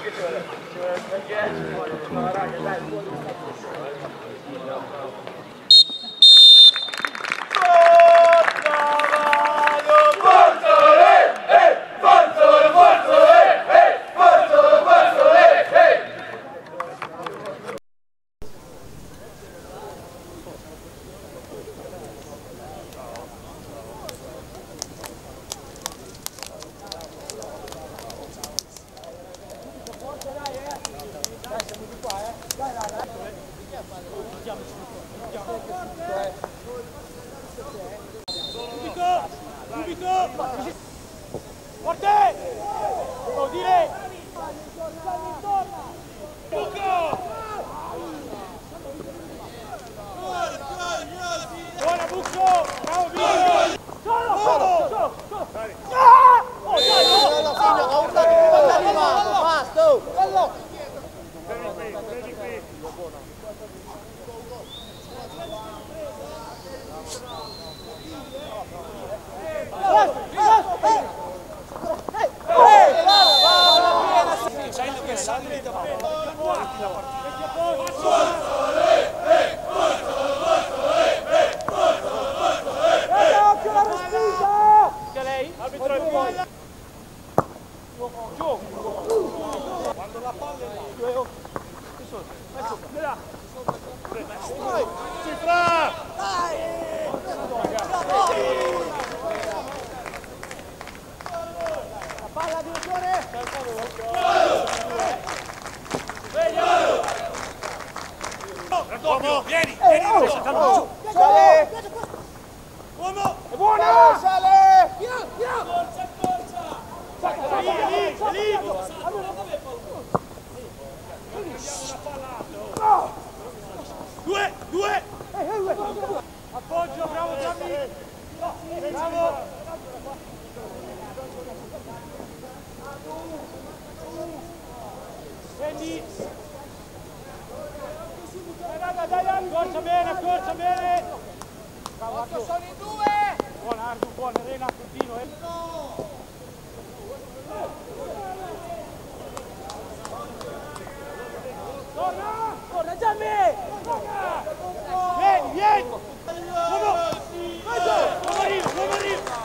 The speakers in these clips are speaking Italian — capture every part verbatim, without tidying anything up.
Forte! Devo dire! Buco! Buona Bucco! Bravo Vico! Solo! Solo! Solo! Solo! Ah! Oh dai! No! Basta! Vieni qui, vieni qui! Quando la palla è là. Cifra! La palla di Giorgio! Uomo, vieni, vieni, giù. Sale! Uomo! È buona! Sale! Via, via! Forza, forza! Lì, lì, lì! Due, due! Appoggio, bravo Gianni! Bravo! Prendi! Dai, dai, accorcia bene, accorcia bene! Bravo Ardu! Sono in due! Buona Ardu, buona, Elena, continua, eh! Torna! Torna Gianni! Vieni, vieni! Uomo! Uomo arriva, uomo arriva!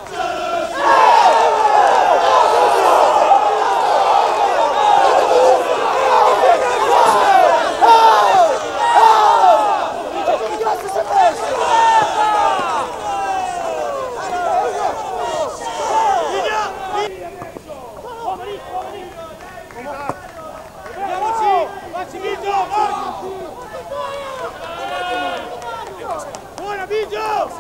Buona Biggio!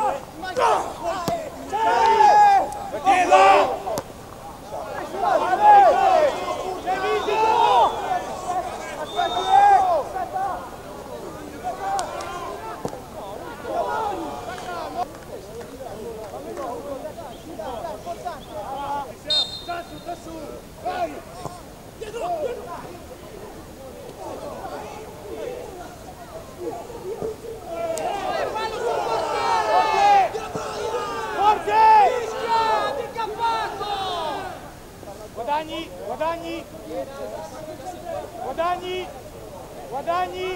Guadagni, guadagni, guadagni, guadagni.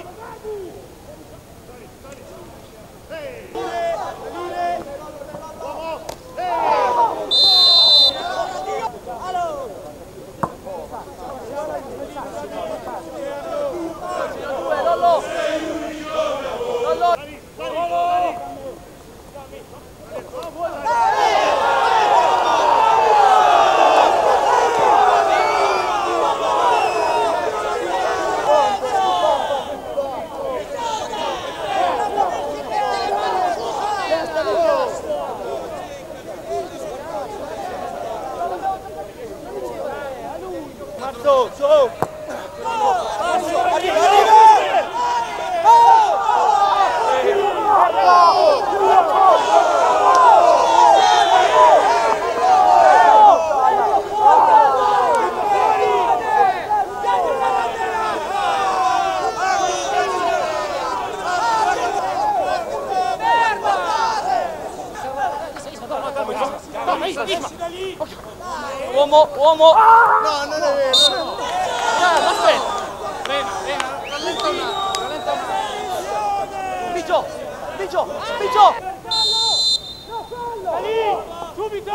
Salire, salire. Uomo. Lollo! Lollo! Marzo, su! Uomo, uomo! No, non è vero! aspetta. Bene, bene, rallenta un attimo, rallenta un attimo. Biggio, Biggio, Biggio. Da lì, subito!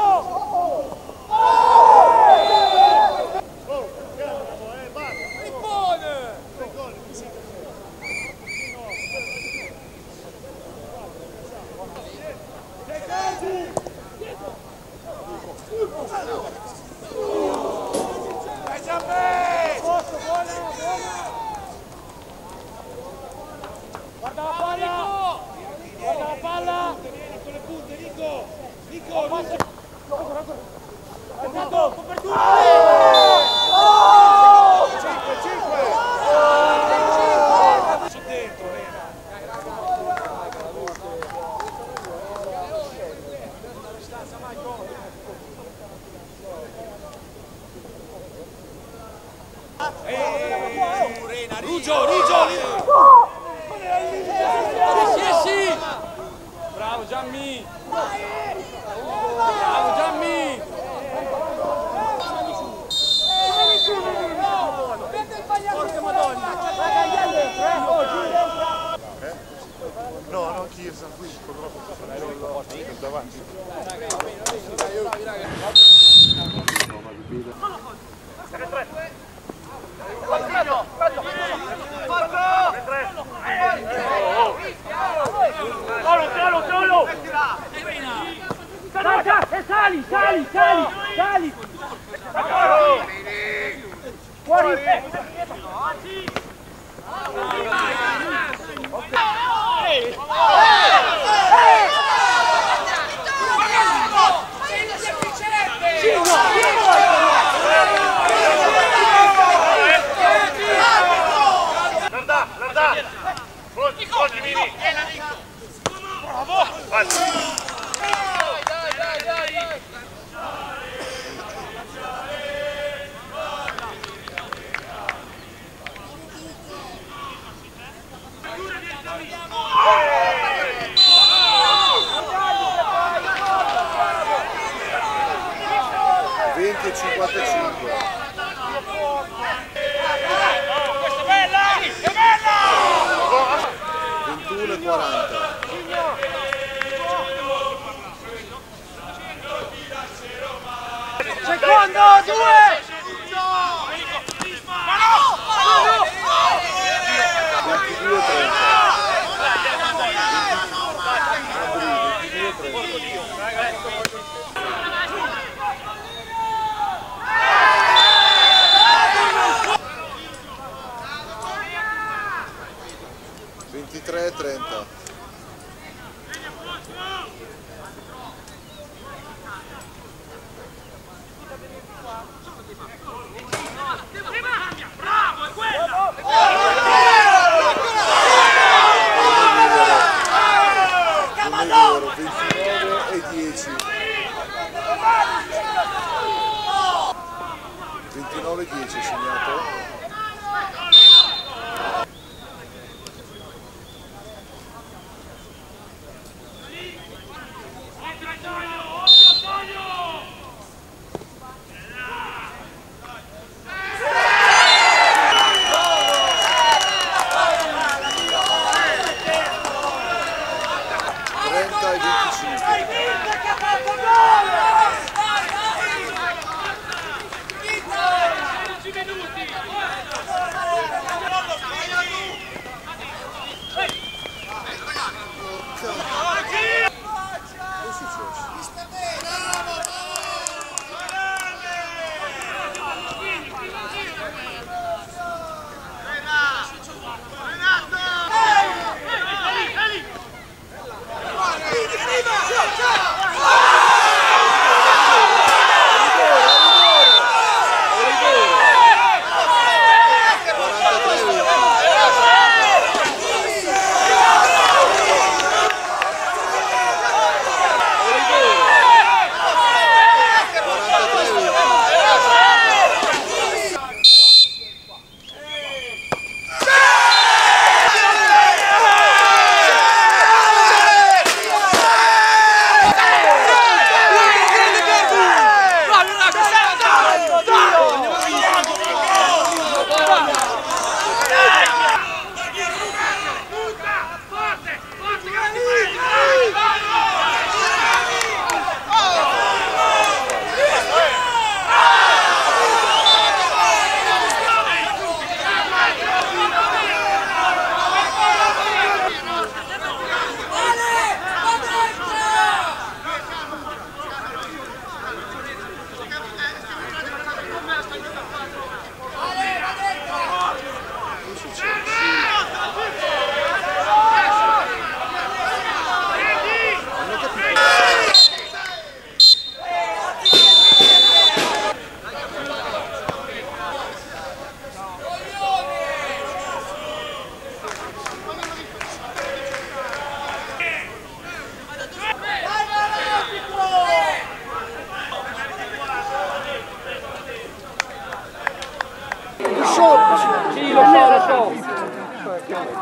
Guarda la palla! Guarda la palla! Con le punte, Nico! Nico! Nico! Copertura! cinque, cinque! Su dentro, Rena! Rugio, Rugio! Sì, sì! Bravo Gianni! Bravo Gianni! Porca Madonna! No, no, Chiesa, qui purtroppo sono davanti. Solo, solo, solo! E sali, sali, sali, sali! Fuori! Larda, Larda! Forti, forti, Mini! Bravo! Vai! venti e cinquantacinque. Questa è bella! È bella! ventuno e quaranta. Secondo, due! ventidue e trenta. ventitré e trenta. Bravo, è quella! ventinove e dieci. ventinove e dieci segnato. trenta e venticinque. Sì, lo so, lo so.